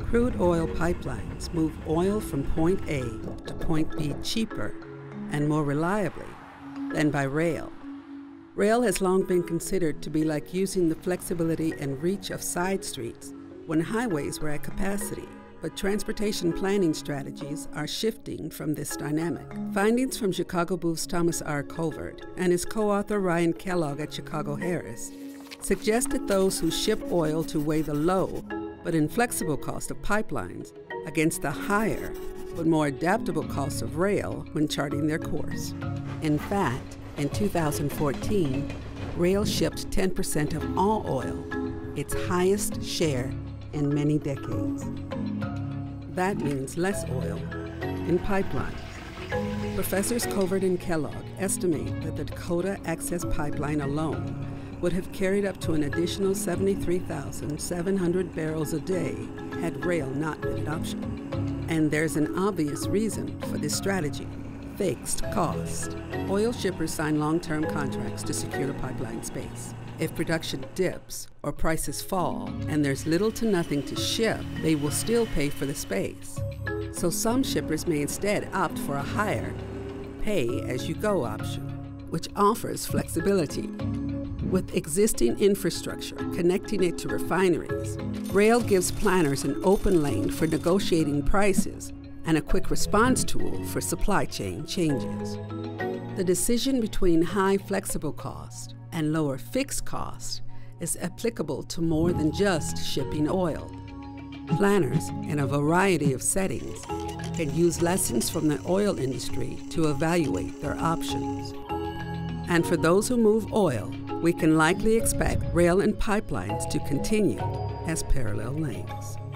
Crude oil pipelines move oil from point A to point B cheaper and more reliably than by rail. Rail has long been considered to be like using the flexibility and reach of side streets when highways were at capacity, but transportation planning strategies are shifting from this dynamic. Findings from Chicago Booth's Thomas R. Covert and his co-author Ryan Kellogg at Chicago Harris suggest that those who ship oil to weigh the low but inflexible cost of pipelines against the higher but more adaptable cost of rail when charting their course. In fact, in 2014, rail shipped 10% of all oil, its highest share in many decades. That means less oil in pipelines. Professors Covert and Kellogg estimate that the Dakota Access Pipeline alone would have carried up to an additional 73,700 barrels a day had rail not been an option. And there's an obvious reason for this strategy: fixed cost. Oil shippers sign long-term contracts to secure the pipeline space. If production dips or prices fall and there's little to nothing to ship, they will still pay for the space. So some shippers may instead opt for a higher pay-as-you-go option, which offers flexibility. With existing infrastructure connecting it to refineries, rail gives planners an open lane for negotiating prices and a quick response tool for supply chain changes. The decision between high flexible cost and lower fixed cost is applicable to more than just shipping oil. Planners in a variety of settings can use lessons from the oil industry to evaluate their options. And for those who move oil, we can likely expect rail and pipelines to continue as parallel lanes.